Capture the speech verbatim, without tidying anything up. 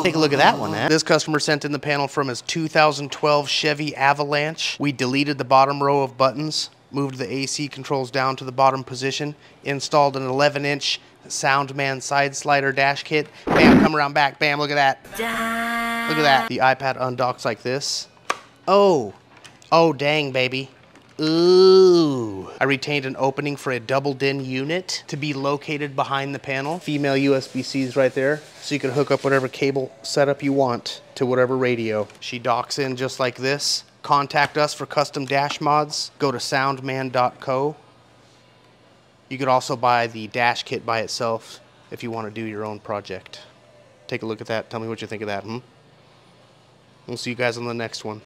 Take a look at that one, man. This customer sent in the panel from his two thousand twelve Chevy Avalanche. We deleted the bottom row of buttons, moved the A C controls down to the bottom position, installed an eleven inch Soundman side slider dash kit. Bam, come around back. Bam, look at that. Look at that. The iPad undocks like this. Oh, oh dang, baby. Ooh. I retained an opening for a double D I N unit to be located behind the panel. Female U S B Cs right there, so you can hook up whatever cable setup you want to whatever radio. She docks in just like this. Contact us for custom dash mods. Go to soundman dot co. You could also buy the dash kit by itself if you want to do your own project. Take a look at that. Tell me what you think of that, hmm? We'll see you guys on the next one.